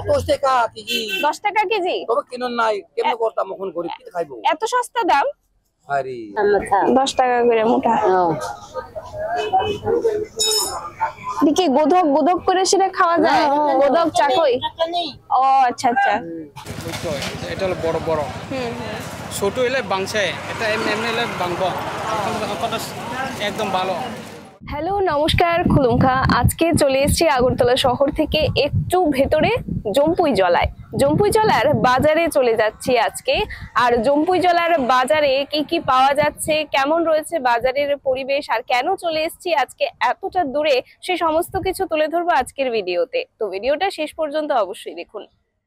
10 টাকা কেজি। 10 টাকা কেজি? তবে কিনুন নাই কেমনে করতাম এখন গরিব কি খাইবো? এত সস্তা দাম? আরে 10 টাকা করে মুঠা। দেখি গোদক গোদক করে সেটা খাওয়া যায়? গোদক চাকই? ও আচ্ছা আচ্ছা। এটা হলো বড় বড়। ছোট হলে বাংছে, এটা এমনি এমনি হলে বাংবো। একদম ভালো। হ্যালো নমস্কার খুলুমখা। আজকে চলে এসেছি আগরতলা শহর থেকে একটু ভেতরে জম্পুই জলায়। জম্পুই জলার বাজারে চলে যাচ্ছি আজকে। আর জম্পুই জলার বাজারে কি কি পাওয়া যাচ্ছে, কেমন রয়েছে বাজারের পরিবেশ, আর কেন চলে এসেছি আজকে এতটা দূরে, সে সমস্ত কিছু তুলে ধরবো আজকের ভিডিওতে। তো ভিডিওটা শেষ পর্যন্ত অবশ্যই দেখুন।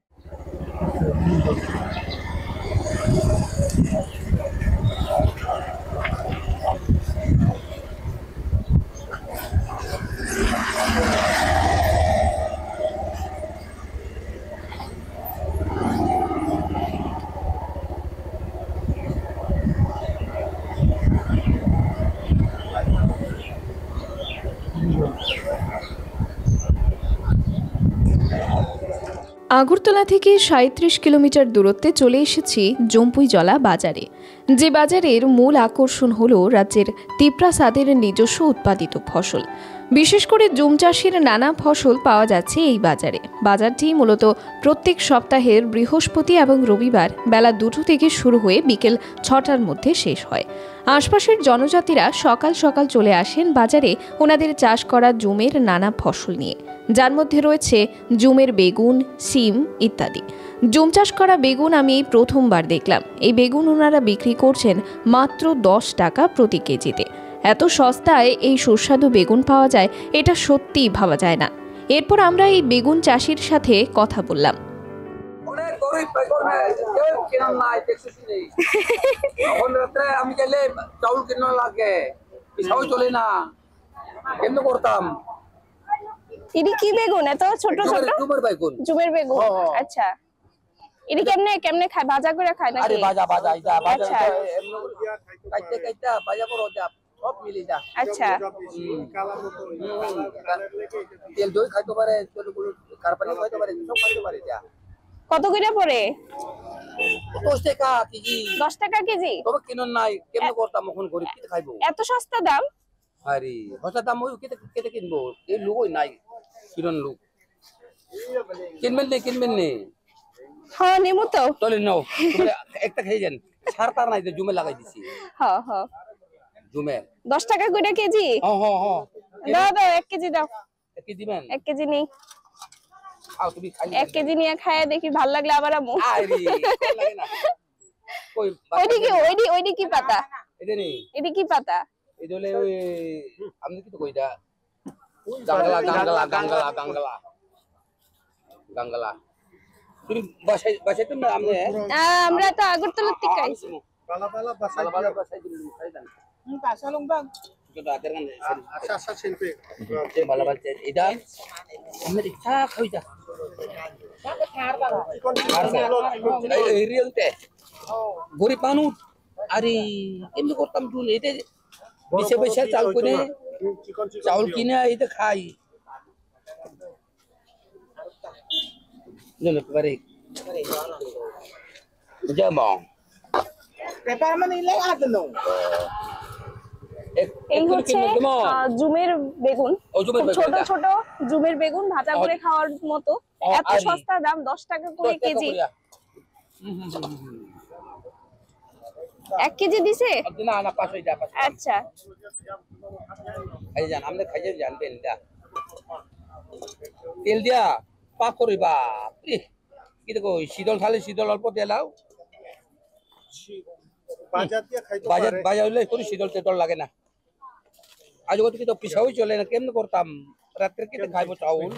আগরতলা থেকে ৩৭ কিলোমিটার দূরত্বে চলে এসেছি জম্পুইজলা বাজারে। যে বাজারের মূল আকর্ষণ হলো রাজ্যের তিপ্রাসাদের নিজস্ব উৎপাদিত ফসল। বিশেষ করে জুম চাষের নানা ফসল পাওয়া যাচ্ছে এই বাজারে। বাজারটি মূলত প্রত্যেক সপ্তাহের বৃহস্পতি এবং রবিবার বেলা 2টো থেকে শুরু হয়ে বিকেল 6টার মধ্যে শেষ হয়। আশপাশের জনজাতিরা সকাল সকাল চলে আসেন বাজারে ওনাদের চাষ করা জুমের নানা ফসল নিয়ে, যার মধ্যে রয়েছে জুমের বেগুন, সিম ইত্যাদি। জুম চাষ করা বেগুন আমি এই প্রথমবার দেখলাম। এই বেগুন ওনারা বিক্রি করছেন মাত্র 10 টাকা প্রতি কেজিতে। এত সস্তায় এই সুস্বাদু বেগুন পাওয়া যায়, এটা সত্যিই ভাবা যায় না। এরপর আমরা এই বেগুন চাষির সাথে কথা বললাম। অনেক গরিব বেগুন কেউ কিনুন নাই দেখছিস নেই। এখন রাতে আমি গেলে চাউল কিনা লাগে, পিছাও চলে না, কেমনে করতাম? এটি কি বেগুন এত ছোট ছোট? জুমের বেগুন। জুমের বেগুন, আচ্ছা। এটি কেমনে কেমনে খায়, ভাজা করে খায় নাকি? আরে ভাজা ভাজা এটা ভাজা আচ্ছা। কাটতে কাটতে ভাজা করো যা সব মিলে যা। আচ্ছা। তেল দই খাইতে পারে, কারপানি খাইতে পারে, সব খাইতে পারে যা। কত করে পড়ে? 10 টাকা কেজি। 10 টাকা কেজি? তবে কিনুন নাই কেমনে করতাম এখন গরিব কি খাইবো? এত সস্তা দাম? আরে সস্তা দাম ওই কেটে কিনবো, এই লোকই নাই কিনুন লোক। কিনবেন নে হ্যাঁ নেমু তো। চলে নাও একটা খেয়ে যান। সার তার নাই, জুমে লাগাই দিছি। হ্যাঁ হ্যাঁ জুমে 10 টাকা করে কেজি? হ্যাঁ দাও দাও 1 কেজি দাও। 1 কেজি দিবেন? 1 কেজি নেই। আও তুমি খাই 1 কেজি নিয়ে খায় দেখি ভাল লাগলে আবার আমু। আরে লাগে না কই ওইডি কি পাতা? এটা নেই, এডি কি পাতা? এটা হলে ওই আমি কি তো কইটা গাঙ্গালা। তুমি বাসায় তো না আমরা তো আগরতলা থেকে আইছি। বালা বাসায় দিন খাই দেন। পাশালং বাগ যেটা আগের গান আচ্ছা শিল্পী যে বালা এটা আমি ইচ্ছা খাই যা এই রিয়েলতে গরিব মানুষ। আরে এমনি করতাম তুই এটা বেশি পয়সা চাউল কিনে এটা খাই পারে যেমন এই হচ্ছে জুমের বেগুন, ছোট ছোট জুমের বেগুন ভাজা করে খাওয়ার মতো। এত সস্তা দাম, 10 টাকা করে কেজি। 1 কেজি দিছে? না না 500 যা 500। আচ্ছা খাই যান, আমরা খাই জানবেন যা তেল দিয়া পাক করিবা। কি দেখো শীতল খালে শীতল অল্প তেল দাও, বাজার হইলে কোনো শীতল তেতল লাগে না। আজ কত কি তো পিছাও চলে না, কেমনে করতাম রাত্রে কেটে খাইবো চাউল।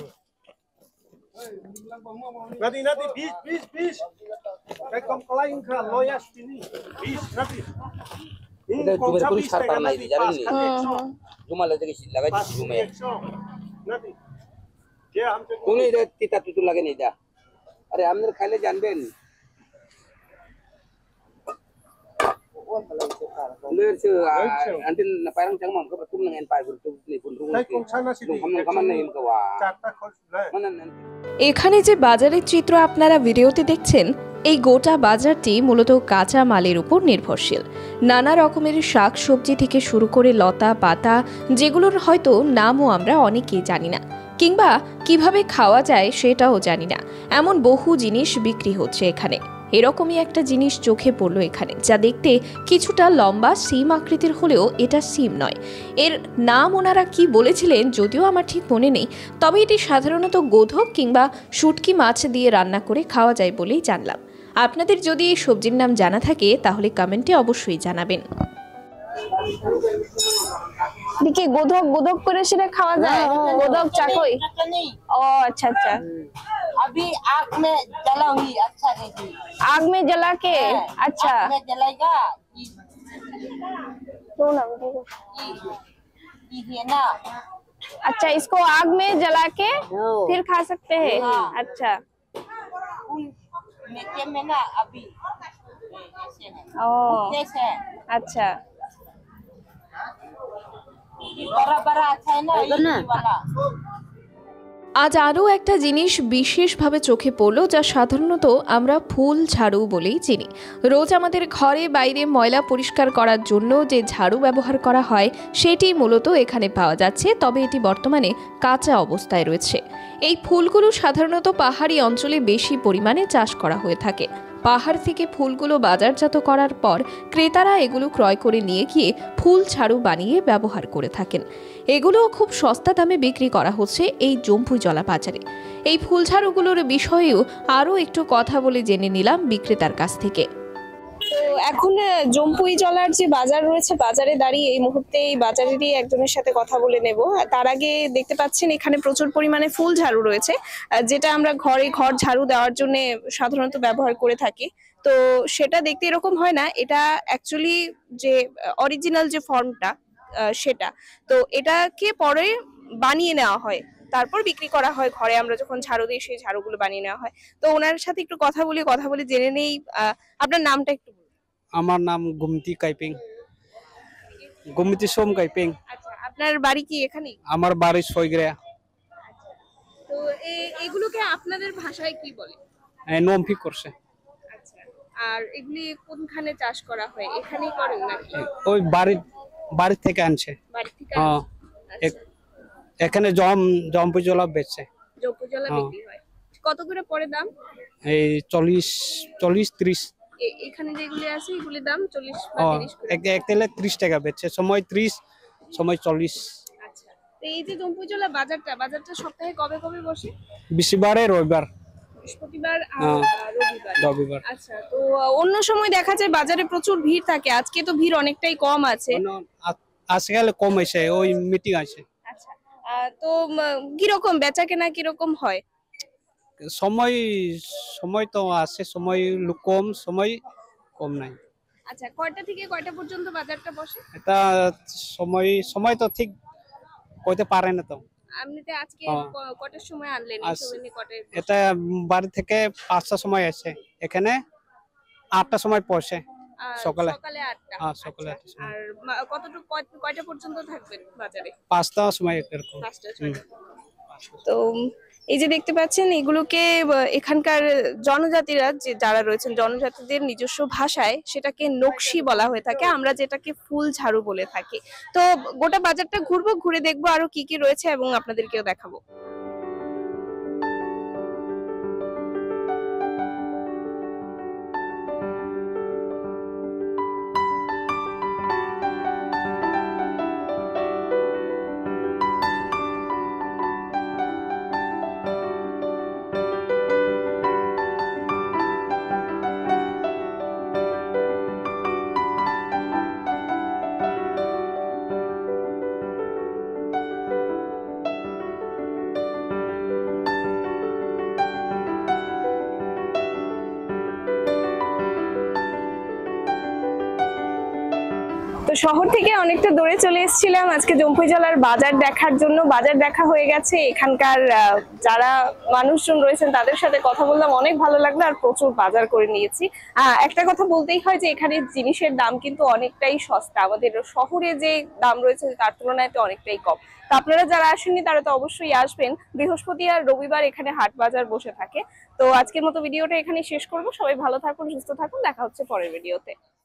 Nanti 20 Rekom kelain kan loyas ini 20 nanti. এটা জুমের কোনো সার তার নাই জানেন নি, জুমা লাগাই দিছি জুমে। Nanti. Dia hampir কোন এটা তিতা তুতু লাগে না এটা। আরে আপনারা খাইলে জানবেন। Leer chứ anh tin là phải chẳng mong có bật tung lên phải bật tung này bật tung Tay kong sana si tung kaman na yun kawa Chata khos le. manan এখানে যে বাজারের চিত্র আপনারা ভিডিওতে দেখছেন, এই গোটা বাজারটি মূলত কাঁচা মালের উপর নির্ভরশীল। নানা রকমের শাক সবজি থেকে শুরু করে লতা পাতা, যেগুলোর হয়তো নামও আমরা অনেকেই জানি না, কিংবা কিভাবে খাওয়া যায় সেটাও জানি না, এমন বহু জিনিস বিক্রি হচ্ছে এখানে। এরকমই একটা জিনিস চোখে পড়লো এখানে, যা দেখতে কিছুটা লম্বা সিম আকৃতির হলেও এটা সিম নয়। এর নাম ওনারা কি বলেছিলেন যদিও আমার ঠিক মনে নেই, তবে এটি সাধারণত গোধক কিংবা শুটকি মাছ দিয়ে রান্না করে খাওয়া যায় বলেই জানলাম। আপনাদের যদি এই সবজির নাম জানা থাকে তাহলে কমেন্টে অবশ্যই জানাবেন। দেখি গোধক গোধক করে সেটা খাওয়া যায়, গোধক চাকই। ও আচ্ছা আচ্ছা, अभी आग में जलाऊंगी अच्छा रहेगी। आग में जला के, अच्छा आग में जलाएगा ये ना। अच्छा, इसको आग में जला के फिर खा सकते हैं। हाँ। अच्छा फूल नीचे में ना अभी ऐसे है ओ जैसे है अच्छा, बड़ा बड़ा अच्छा है ना ये वाला। আজ আরও একটা জিনিস বিশেষভাবে চোখে পড়লো, যা সাধারণত আমরা ফুল ঝাড়ু বলেই চিনি। রোজ আমাদের ঘরে বাইরে ময়লা পরিষ্কার করার জন্য যে ঝাড়ু ব্যবহার করা হয় সেটি মূলত এখানে পাওয়া যাচ্ছে, তবে এটি বর্তমানে কাঁচা অবস্থায় রয়েছে। এই ফুলগুলো সাধারণত পাহাড়ি অঞ্চলে বেশি পরিমাণে চাষ করা হয়ে থাকে। পাহাড় থেকে ফুলগুলো বাজারজাত করার পর ক্রেতারা এগুলো ক্রয় করে নিয়ে গিয়ে ফুল ঝাড়ু বানিয়ে ব্যবহার করে থাকেন। এগুলো খুব সস্তা দামে বিক্রি করা হচ্ছে এই জম্পুইজলা বাজারে। এই ফুল ঝাড়ুগুলোর বিষয়েও আরও একটু কথা বলে জেনে নিলাম বিক্রেতার কাছ থেকে। তো এখন জম্পুইজলার যে বাজার রয়েছে, বাজারে দাঁড়িয়ে এই মুহূর্তে এই বাজারেরই একজনের সাথে কথা বলে নেব। তার আগে দেখতে পাচ্ছেন এখানে প্রচুর পরিমাণে ফুল ঝাড়ু রয়েছে, যেটা আমরা ঘর ঝাড়ু দেওয়ার জন্য সাধারণত ব্যবহার করে থাকি। তো সেটা দেখতে এরকম হয় না, এটা অ্যাকচুয়ালি যে অরিজিনাল যে ফর্মটা সেটা। তো এটাকে পরে বানিয়ে নেওয়া হয়, তারপর বিক্রি করা হয় ঘরে। আমরা যখন ঝাড়ু দিই সেই ঝাড়ুগুলো বানিয়ে নেওয়া হয়। তো ওনার সাথে একটু কথা বলে জেনে নেই। আপনার নামটা একটু বলুন। আমার নাম গুমতি কাইপিং, গুমতি সোম কাইপিং। আচ্ছা, আপনার বাড়ি কি এখানেই? আমার বাড়ি সইগ্রা। তো এগুলোকে আপনাদের ভাষায় কি বলে? নমফি করছে। আচ্ছা, আর এগুলি কোনখানে চাষ করা হয়? এখানেই করেন নাকি ওই বাড়ি থেকে আনছে। বাড়ি থেকে? হ্যাঁ, এখানে জম্পুইজলা বেচছে। জম্পুইজলা বিক্রি হয়। কত করে পড়ে দাম? এই 40-30। এখানে যেগুলি আছে এগুলির দাম 40 বা 30 করে। এক তেলে 30 টাকা বেচছে, সময় 30, সময় 40। আচ্ছা, তো এই যে জম্পুইজলা বাজারটা সপ্তাহে কবে কবে বসে? বৃহস্পতিবারে, রবিবার, বৃহস্পতিবার আর রবিবার। আচ্ছা, তো অন্য সময় দেখা যায় বাজারে প্রচুর ভিড় থাকে, আজকে তো ভিড় অনেকটাই কম আছে। আজকাল কম হয়েছে, ওই মিটিং আছে। আচ্ছা, তো কিরকম বেচা কেনা কিরকম হয়? সময় তো আছে, সময় কম, সময় কম নাই। আচ্ছা, কয়টা থেকে কয়টা পর্যন্ত বাজারটা বসে? এটা সময় তো ঠিক কইতে পারে না তো। এমনিতে আজকে কয়টার সময় আনলেন? এটা বাড়ি থেকে 5টার সময় আসে, এখানে 8টার সময় পৌঁছে সকালে। 8টা। হ্যাঁ, সকালে 8টার সময়। আর কতটুকু কয়টা পর্যন্ত থাকবেন বাজারে? 5টার সময় এরকম। 5টা। তো এই যে দেখতে পাচ্ছেন এগুলোকে এখানকার জনজাতিরা যারা রয়েছেন, জনজাতিদের নিজস্ব ভাষায় সেটাকে নকশি বলা হয়ে থাকে, আমরা যেটাকে ফুল ঝাড়ু বলে থাকি। তো গোটা বাজারটা ঘুরবো, ঘুরে দেখবো আরো কি কি রয়েছে এবং আপনাদেরকেও দেখাবো। তো শহর থেকে অনেকটা দূরে চলে এসেছিলাম আজকে জম্পুই জলার বাজার দেখার জন্য। বাজার দেখা হয়ে গেছে, এখানকার যারা মানুষজন রয়েছেন তাদের সাথে কথা বললাম, অনেক ভালো লাগলো আর প্রচুর বাজার করে নিয়েছি। একটা কথা বলতেই হয় যে এখানে জিনিসের দাম কিন্তু অনেকটাই সস্তা, আমাদের শহরে যে দাম রয়েছে তার তুলনায় তো অনেকটাই কম। তো আপনারা যারা আসেননি তারা তো অবশ্যই আসবেন, বৃহস্পতি আর রবিবার এখানে হাট বাজার বসে থাকে। তো আজকের মতো ভিডিওটা এখানে শেষ করবো, সবাই ভালো থাকুন, সুস্থ থাকুন, দেখা হচ্ছে পরের ভিডিওতে।